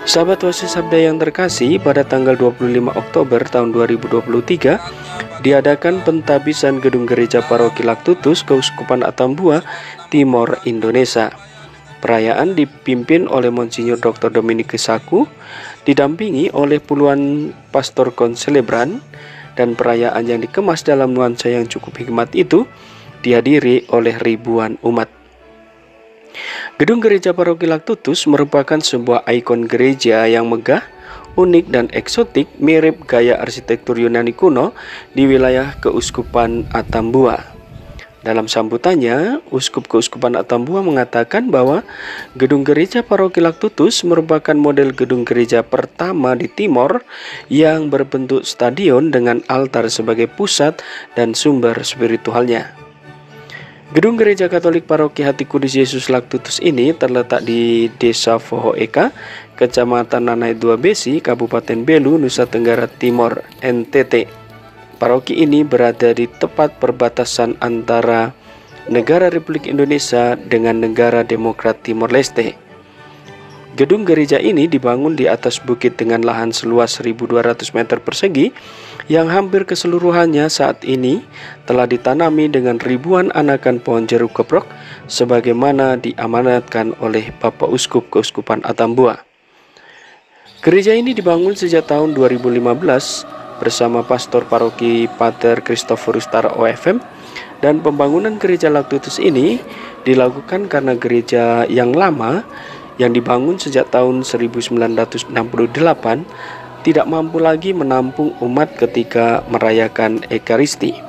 Sahabat Wasi Sabda yang terkasih, pada tanggal 25 Oktober tahun 2023 diadakan pentabisan gedung gereja Paroki Laktutus Keuskupan Atambua, Timor Indonesia. Perayaan dipimpin oleh Monsinyur Dr. Dominikus Saku, didampingi oleh puluhan pastor konselebran, dan perayaan yang dikemas dalam nuansa yang cukup hikmat itu dihadiri oleh ribuan umat. Gedung gereja Paroki Laktutus merupakan sebuah ikon gereja yang megah, unik dan eksotik, mirip gaya arsitektur Yunani kuno di wilayah Keuskupan Atambua. Dalam sambutannya, Uskup Keuskupan Atambua mengatakan bahwa gedung gereja Paroki Laktutus merupakan model gedung gereja pertama di Timor yang berbentuk stadion dengan altar sebagai pusat dan sumber spiritualnya. Gedung Gereja Katolik Paroki Hati Kudus Yesus Laktutus ini terletak di Desa Foho Eka, Kecamatan Nanai Dua Besi, Kabupaten Belu, Nusa Tenggara Timur, NTT. Paroki ini berada di tepat perbatasan antara negara Republik Indonesia dengan negara Demokrat Timor Leste. Gedung gereja ini dibangun di atas bukit dengan lahan seluas 1.200 meter persegi yang hampir keseluruhannya saat ini telah ditanami dengan ribuan anakan pohon jeruk keprok sebagaimana diamanatkan oleh Bapak Uskup Keuskupan Atambua. Gereja ini dibangun sejak tahun 2015 bersama Pastor Paroki Pater Christophorus Tara OFM, dan pembangunan gereja Laktutus ini dilakukan karena gereja yang lama yang dibangun sejak tahun 1968 tidak mampu lagi menampung umat ketika merayakan Ekaristi.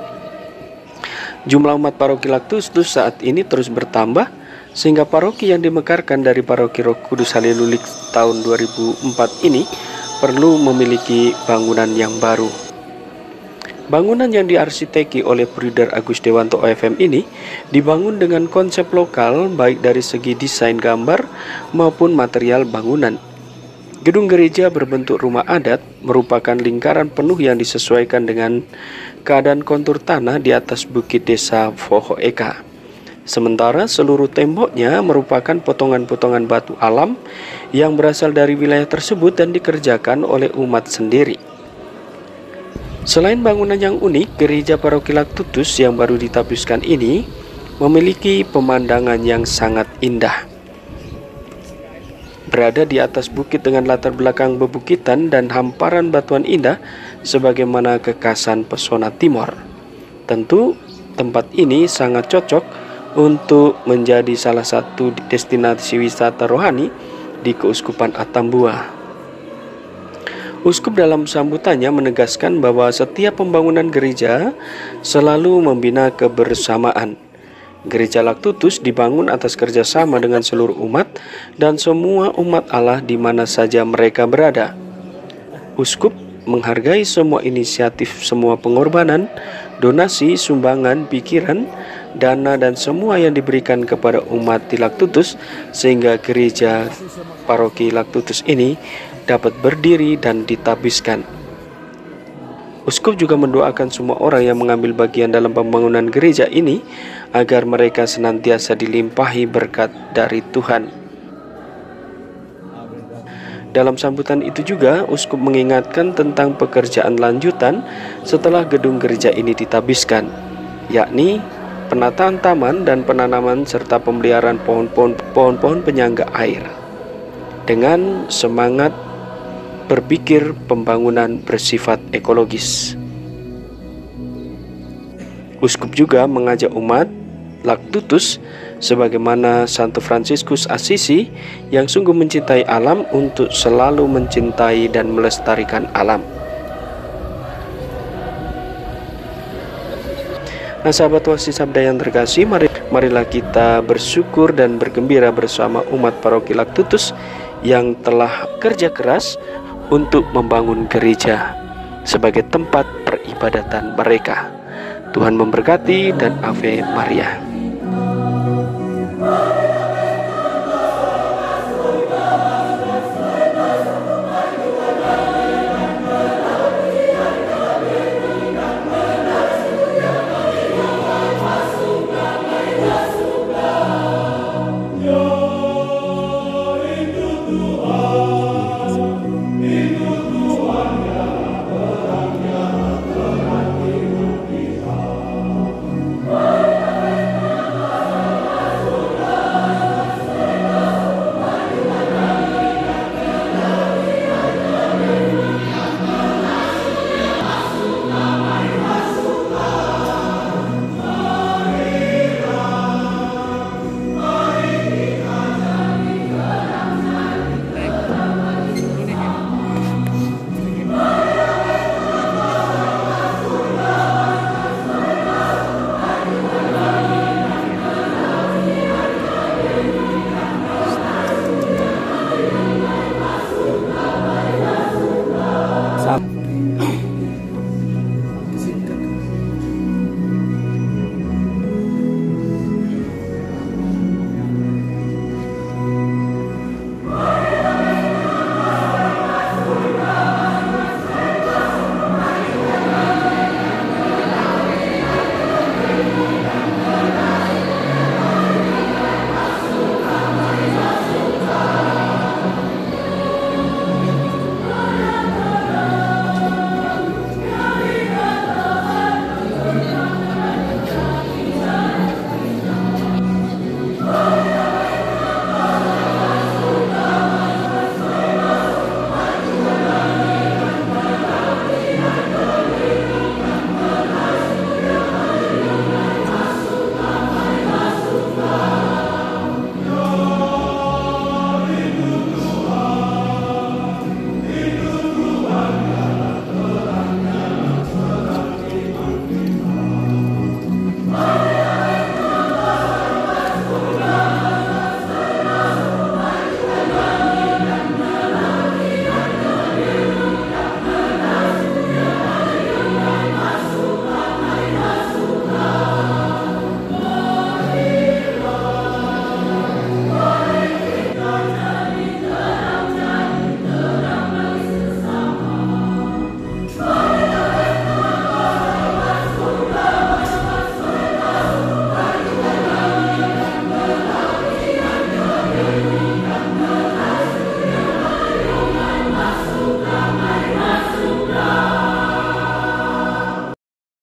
Jumlah umat Paroki Laktutus saat ini terus bertambah, sehingga paroki yang dimekarkan dari Paroki Roh Kudus Halelulik tahun 2004 ini perlu memiliki bangunan yang baru. Bangunan yang diarsiteki oleh Brüder Agus Dewanto OFM ini dibangun dengan konsep lokal baik dari segi desain gambar maupun material bangunan. Gedung gereja berbentuk rumah adat merupakan lingkaran penuh yang disesuaikan dengan keadaan kontur tanah di atas bukit desa Foho Eka. Sementara seluruh temboknya merupakan potongan-potongan batu alam yang berasal dari wilayah tersebut dan dikerjakan oleh umat sendiri. Selain bangunan yang unik, gereja Paroki Laktutus yang baru ditabiskan ini memiliki pemandangan yang sangat indah. Berada di atas bukit dengan latar belakang bebukitan dan hamparan batuan indah sebagaimana kekasan pesona Timor. Tentu tempat ini sangat cocok untuk menjadi salah satu destinasi wisata rohani di Keuskupan Atambua. Uskup dalam sambutannya menegaskan bahwa setiap pembangunan gereja selalu membina kebersamaan. Gereja Laktutus dibangun atas kerjasama dengan seluruh umat dan semua umat Allah di mana saja mereka berada. Uskup menghargai semua inisiatif, semua pengorbanan, donasi, sumbangan, pikiran, dana, dan semua yang diberikan kepada umat di Laktutus sehingga gereja Paroki Laktutus ini dapat berdiri dan ditabiskan. Uskup juga mendoakan semua orang yang mengambil bagian dalam pembangunan gereja ini agar mereka senantiasa dilimpahi berkat dari Tuhan. Dalam sambutan itu juga, Uskup mengingatkan tentang pekerjaan lanjutan setelah gedung gereja ini ditabiskan, yakni penataan taman dan penanaman serta pemeliharaan pohon-pohon penyangga air. Dengan semangat berpikir pembangunan bersifat ekologis, Uskup juga mengajak umat Laktutus sebagaimana Santo Fransiskus Assisi yang sungguh mencintai alam untuk selalu mencintai dan melestarikan alam. Nah, sahabat Wasi Sabda yang terkasih, marilah kita bersyukur dan bergembira bersama umat Paroki Laktutus yang telah kerja keras untuk membangun gereja sebagai tempat peribadatan mereka. Tuhan memberkati dan Ave Maria.